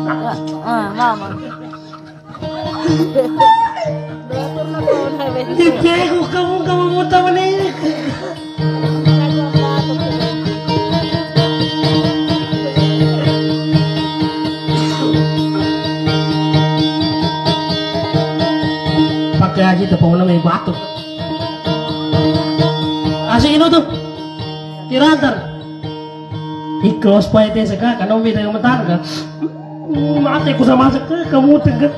Mama. Dikeko kamu mau tahu nih. Pakai aja tepung namanya batuk. Asik itu tuh. Kiratar. Ikhlas pahitnya sekarang kan om beda yang mentar kan. Mati ku sama sekali kamu tegat.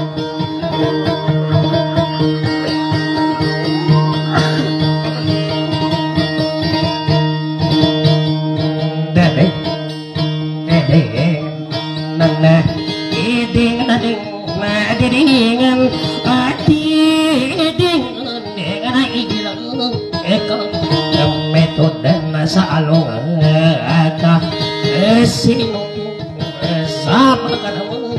Sa along aka sino sama kanamu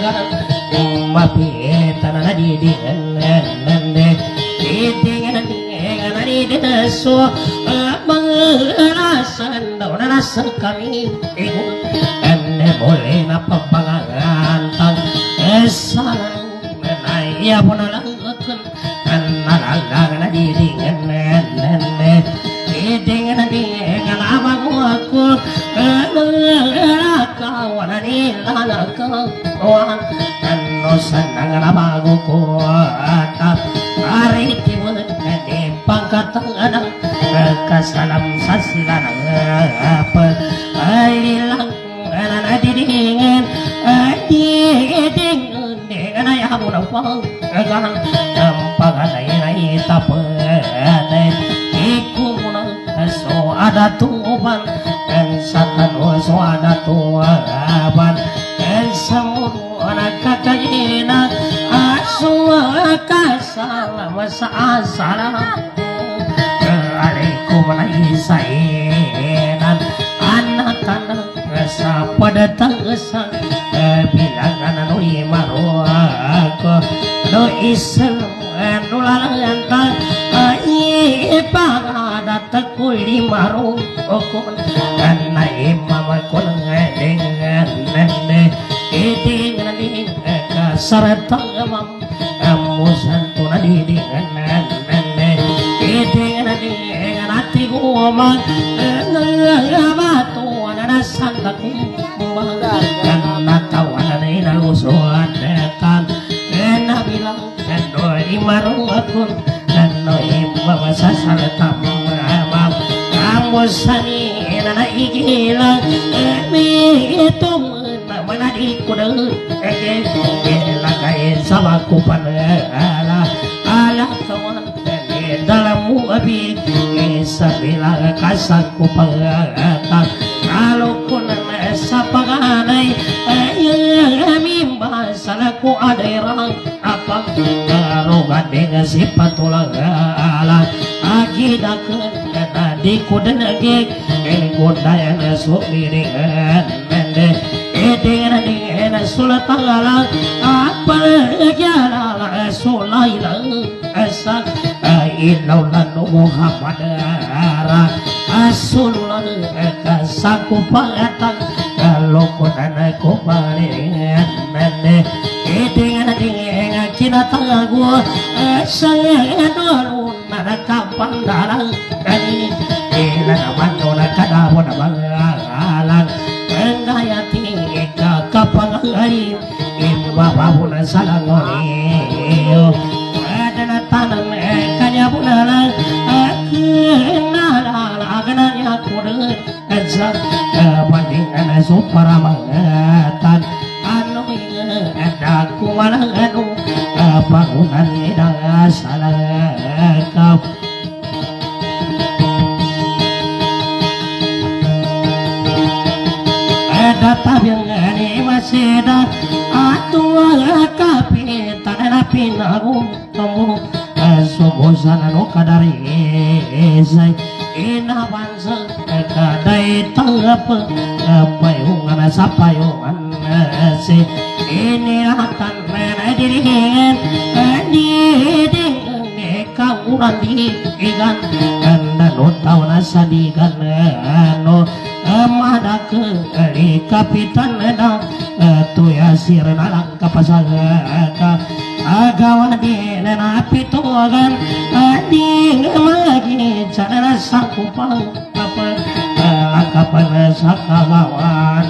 mapita na didingan nande didingan didingan so mangalasan daw na nasa kami ane boleh na pampangangan salang naya po na lang nalalang na didingan nande didingan didingan abang aku kawan nila kawan ano sanang nabago ko at ariti mo di pagkatangan kasalam sa sila ng ay lang didingan didingan ay hamo ng pagkagang ang pagkanay na itapan so ada tuban dan satano so ada tuban dan semua kakayina asu kasalam sa salam alaikum naisainan anak-anak sa padatang sa bilangan anu imaro ako no islam anu lalantang ipagada takuli maro okon kana imam kon dengan nende idingan ka sarata amam amusan tuna didingan nende idingan dengan ati goma ngabatu ana santa kumbaga kana tawana ina lusuan kan ena bilang doi maro akon no imam sasal tamam kamu sani nana igilang mi itu mana di kuda lagai sama kupan ala kawan dalam muabi sabila kasak kupan kalau kun sapaganai mimba salaku ada apa roga dengan sifat tulang ala agidakan di kuda nage kuda yang esok dengan nende dengan sultan ala apa jalan sulaila asa ilaulan Muhammad asulullah kasaku pangatang kalau kuda naku balik nende dengan kinatang gua saya dorun nana kampang darang kani ilan amandona kadabo na bangalan endayati ka kapang hari imbababu na salangoni adana tanang kanya bunala kenala agananya kude ezak bandingan suparamangatan anu ada kumalang anu bangunan nidang salakau datang yang ini masih dah atua kapitan napi nagung kamu subusan anu kadari zai ina bangsa kadai tanggap payungan sapayungan si ini akan menadirin kau nanti ikan dan tahu nasa dikan no amada ke kapitan na tu ya sirna lang kapasaga agawan di na pitugan ading magi cara sakupang apa kapan sakagawan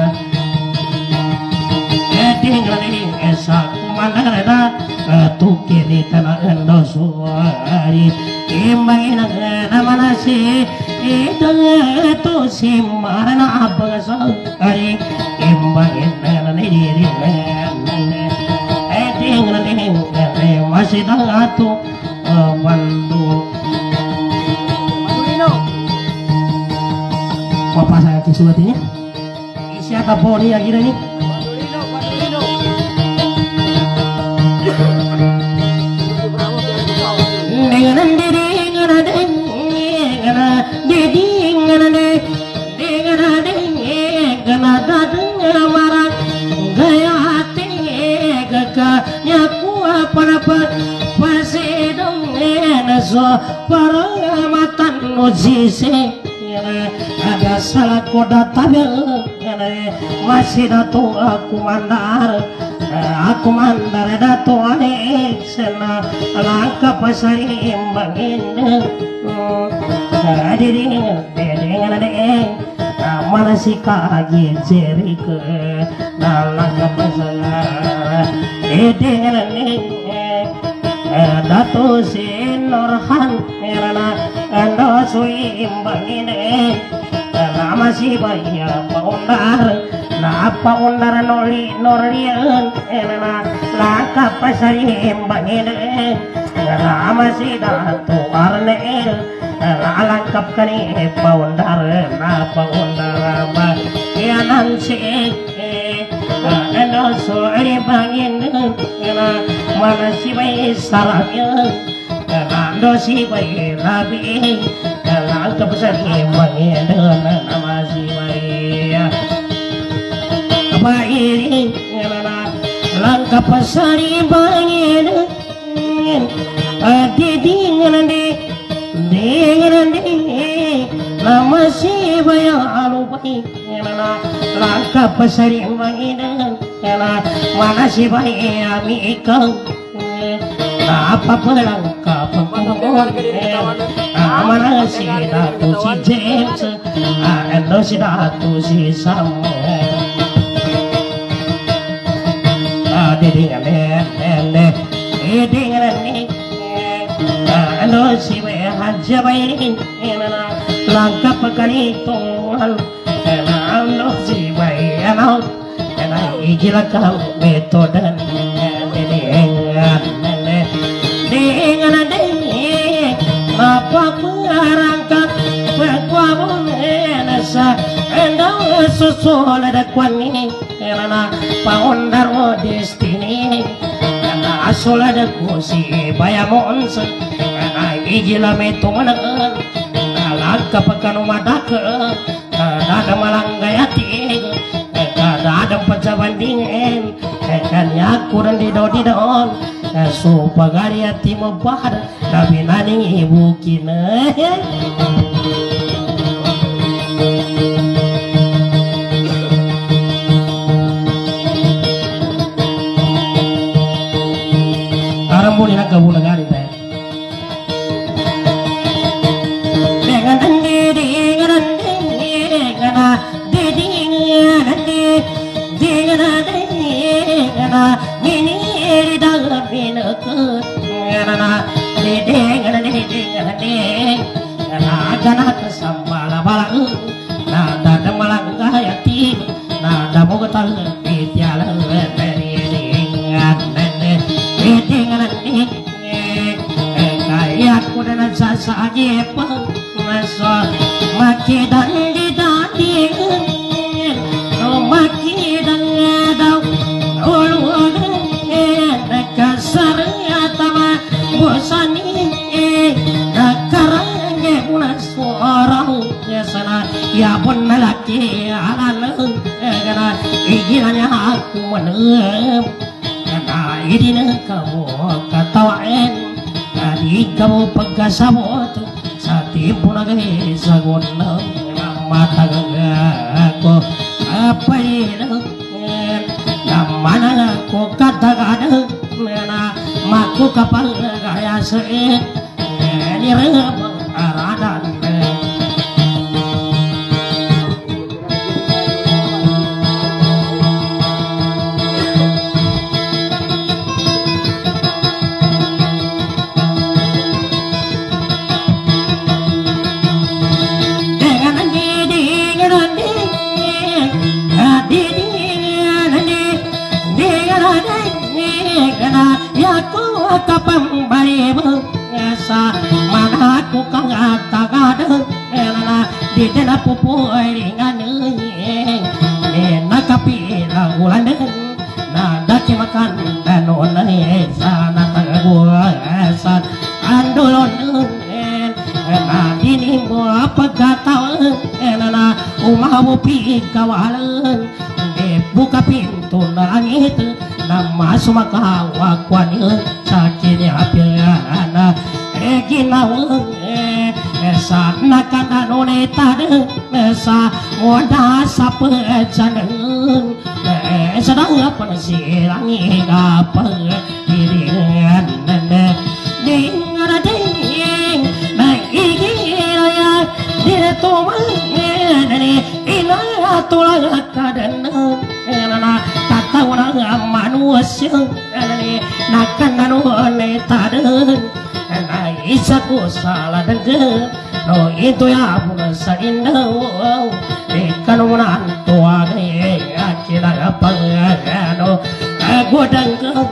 eding ring sakumanana tukini tanah endosuari imbain manasi itu simana apa sekali imbain diri masih datu Bandung apa saya kisuatinya isi apa poli ya kira ini dengan diri paramatan nujise ada salah koda tabel masih datu aku mandar datu ane sena langkah pasari imbangin diri dengan mana si kaki jeri ke langkah pasari dengan datu si Norhan merana ando sui imbangine nama si baya paundar na paundar nolian enana laka pasari imbangine nama si datu arne alangkap kani paundar na paundar ba yanan si ando sui imbangine mana si baya sarangnya ando si bayi labi langkah besar imangnya nama si bayi bayi langkah besar imangnya dengan nama si bayi alubai langkah besar imangnya mana si bayi amikang apa pelangkap mana si datu si James endo si datu si Samuel dengan endo si haja bayi langkah pekan itu endo si bayi gila kau metode dengan apa perangkat pekuabun enasa endang susul ada kuani enana paundar destiny enana asul ada kusi bayamon se enana igila metu menang langkah pekan umadak ada malanggayati ada pencabandingin kan yaku dan didon supagari hati membahar tapi naning ibu kina arambuni nak kabu negari teh dengan nada sambala balang nada malang gaya tim nada moga tal tiala dengan kayak kuda sasa aja masuk maki dan didati maki dan dau ulu kasar atama bosani nakaranya unas orang sana ya pun lelaki alam karena izinnya aku menem karena ini kamu katawain di kamu pegasabot satimpun lagi saguna mata aku apa ini mana ku kata-kata maku kapal gaya sein ini rebang aradan kapang bari sa mana ku kang atagada di dena pupu ringan ni nakapira ulan na daki makan danon sa natagua sa andolon na dini mo pagkataon na umawo pi kawalan buka pintu na langit na masumakawa sa kinyapiana ginawang sa nakananoneta sa moda sa pagsanan sa dapat silang igapang hirian ding na igiraya dito man inatulang kadanan tatawang manusia nakananoneta na isa ko salah dengan no itu ya pun sa indah ikan unan tua gaya kira apa no godang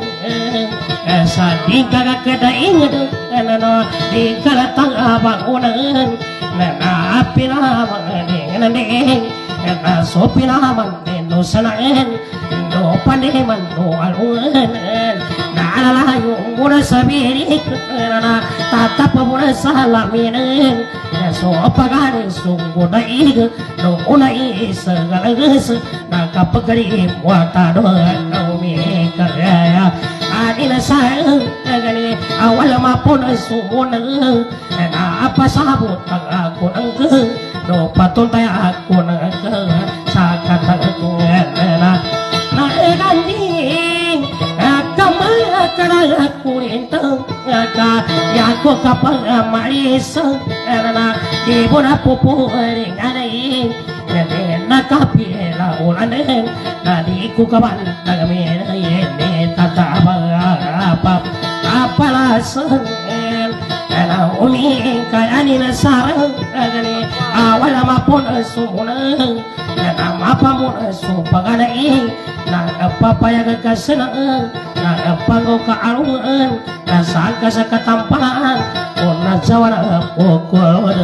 sa tinggal kada ingat no tinggal tang bangunan na api nama dengan na sopi nama no sanain no pandeman no alungan na alalayo muna sabirik na tatap muna salamin so pagani sungguh naig no unai segalagas na kapagari muata doang kami kaya anina saya gani awal mapun sumuna na apa sabut aku nangke no patuntay aku nangke sakat aku na ganding kamay karang kurintang yako kapag malis na ibo na pupuring anay nakapila ulan na di ko kaman nagamin tatabang apalasan na uming kayani na sarang awal mapun sumunang na mapamuna supaganay na papayag ka senang na panggo kaalungan na saan ka sa katampahan o nagsawa na pukul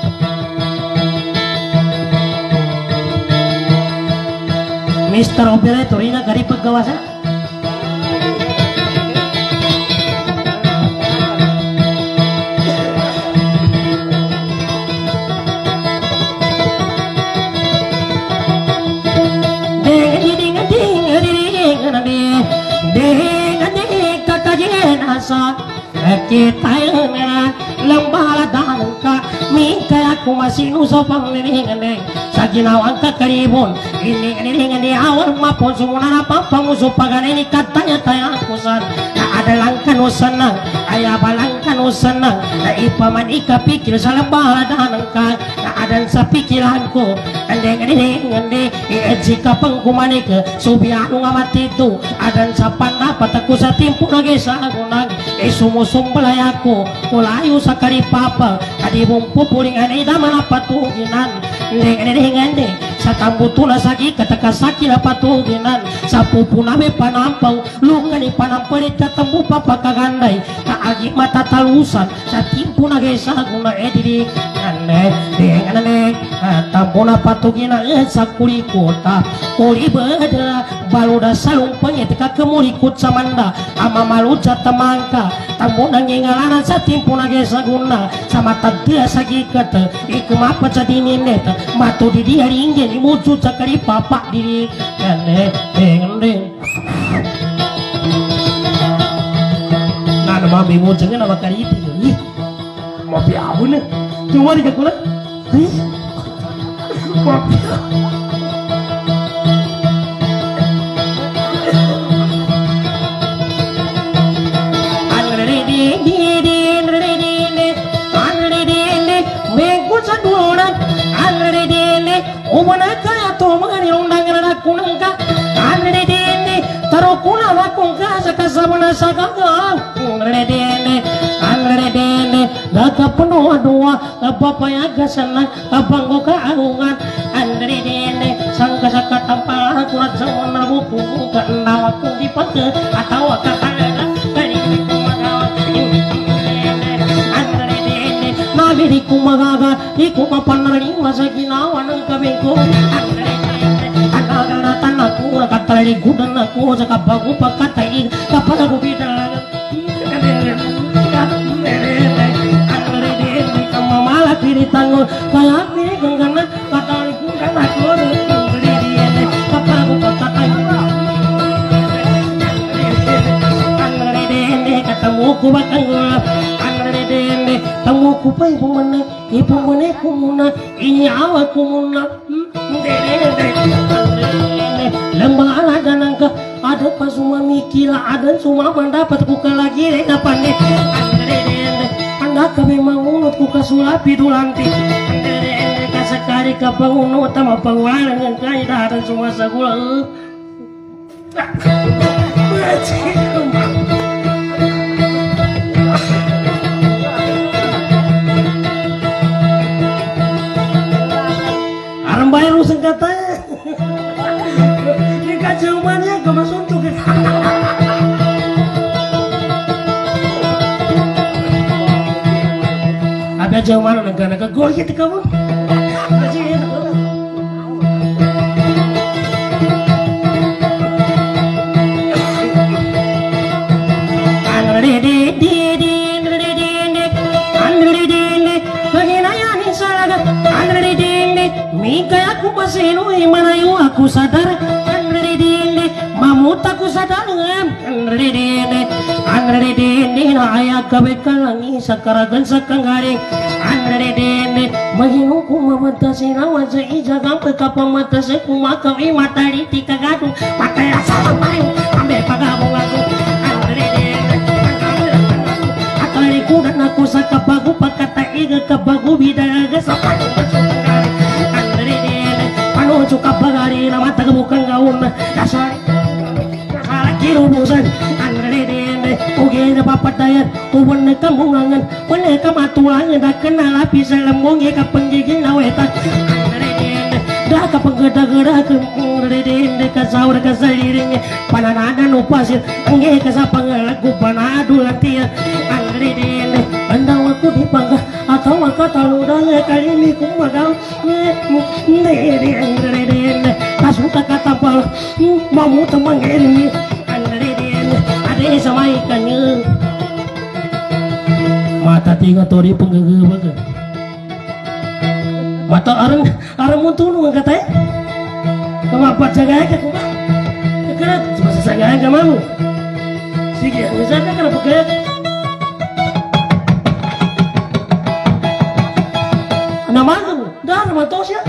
Mr. Operator ina kari paggawasan kita lembala dangka minta aku masih usopang neng sa ginawang kakaribon ini awal mapon sumuna apa pangusupagan ini katanya tayo aku san ada langkan usanang ayah balangkan usanang na ipaman ikapikir sa lembala dangka na adan sa pikiranku ande jika pengkumani ke subiano ngamat itu adan sa pandapat aku sa timpu lagi sa agunang sumusong balayaku ulayo sa karipapa kadibong pupuling anay daman na patuginan neng sa tambuto na sagi katakasaki na patuginan sa pupu namin panampaw lungan ipanampalit katambu papakaganday kaagi matatalusan sa timpo na gaysa guna ediri neng tambo na patuginan sa kulikota kulibada baluda salung pangit kakemulikot sa manda ama malut sa tamangka tambo nangingalanan sa timpo na gaysa guna sa matagda sa gikat ikumapat sa dininet mato di dia ringgit imucut sa karipapa diri neng na mami mo jangan nama kariti ih mapi abu ne cuma di kakula mapi kasabana sagagang redene anredene daga penuh dua bapayaga senang banggo kaangungan anredene sangka saka tampal kurat semana buku ka endaw aku dipake atau kakana dari kumagawa anredene nabi di kumagaga di kumapanari masa ginawa ng kabengko agagatan aku katali gudan aku sa kabago pagkatay kapag ako bidang mamala piritang kaya pinigangana katali gudan ako kapag ako pagkatay katamu ko bakang tamu ko pa ipumane ko muna inyawa ko muna lembang ada nangka ada pas semua mikila ada semua mendapat ku lagi kapan nih anda kami mangunut ku kasulapi dulanti kasekari kapangunut sama pengulangan dengan kaya dan semua sagula aram bayar usang katanya ini kacauannya gak suntuk ada jauh mana negara gol gitu kamu Mika aku masih nui mana yu aku sadar anredine mamut aku sadar anredine na ayah kabe kalangi sakaragan sakanggaring anredine mahinu ku mamatasi nawa sa ijagang pagkapamatasi ku makawi matari tika gadong matay asal mayo ambe pagabong ako anredine akali ku dan aku sa kabago pagkataiga kabago bidaraga sa suka bagari na mata bukan gaun dasar kirubusan anredene uge na papadayat uwan na kamungangan wala ka matulangan da kenal api sa lemong ka panggigil na wetan anredene da ka panggada-gada ka anredene ka saur ka saliring pananada no pasir angge ka sa pangalagu panadu latiya anredene andang aku dipangga atau maka taludang kali ini kumagaw kasuka katapal mamu temang ini ada sama ikannya mata tiga tori penggege mata arang muntun katanya kemapat jaga ke kuma kena cuma sesaga ke mamu sige misalnya kena pakai nama kamu dah nama tos ya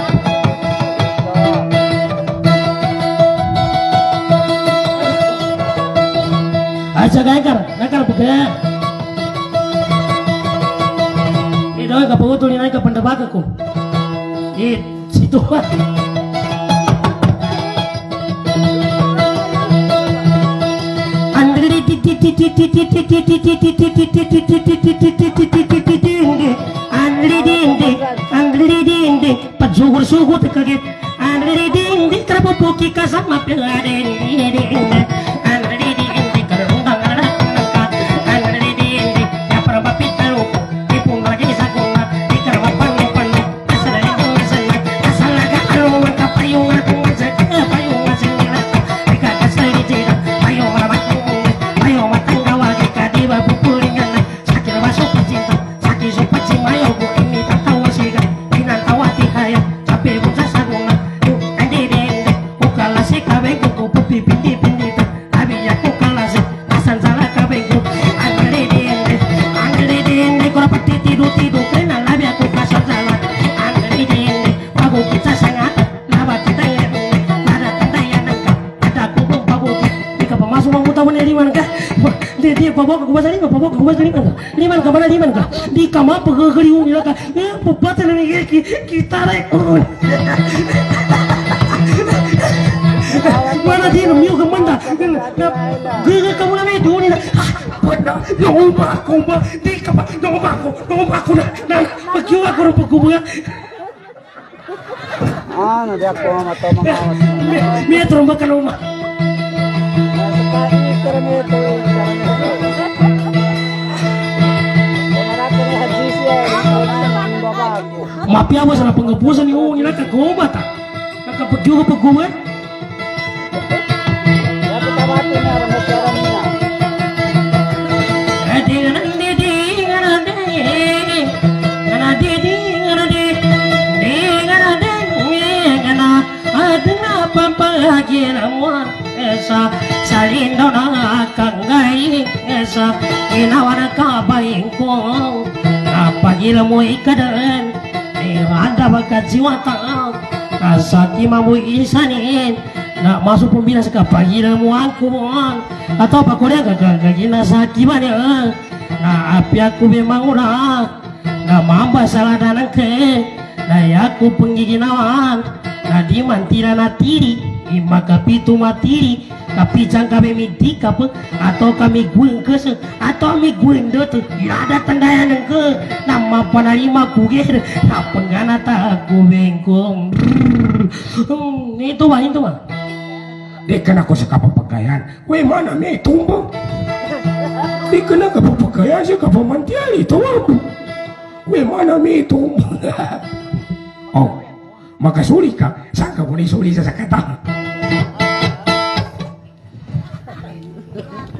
aja nakar bukan itu ka putuli naik ke pendebakaku di situ Sugur kaget andri ding di terpupuki kasat mapil aden andri ding kerundang andri ding ya perba pitalu ipung lagi sakuna di kerwapan pan asal laga alungan kapayungan payungan sendiri jika kasai tidak ayo matang gawal jika di babu pulingan sakit masuk cinta sakit sopat cimayo bu ini tak tahu sih inan tawati kaya liman ka mana liman ka di kama pagagaliw nila ka pupatan na niya kita rin mana di miu kemana gege kamu na medu ni pada nomba kumba di kapa nomba aku na pakiu aku ro pagkubuya ano di ako matama me tromba kanoma Mapia mo sa pangapusan ni Uni nakagoma ta. Nakapagyo ka pagguman. Esa salindo na kangai esa inawana ka baing ko napagila mo ikadan randa bakat jiwa tak asaki mamu isanin nak masuk pembina sekapagila mo aku atau apa korea gagagina saki banyak na api aku memang udah na mamba salah danang ke na aku penggiginawan na di mantira na tiri maka pitu matiri tapi jangan kami midika pe atau kami guengkes atau kami guendot ya ada tendayan ke nama panarima kuger na penggana tak bengkong itu mah Dekan aku sekapa pakaian we mana me tumbang dekan aku pakaian sih kapa mantiali itu we mana me tumbang oh maka suri ka sangka boleh suri sa sakata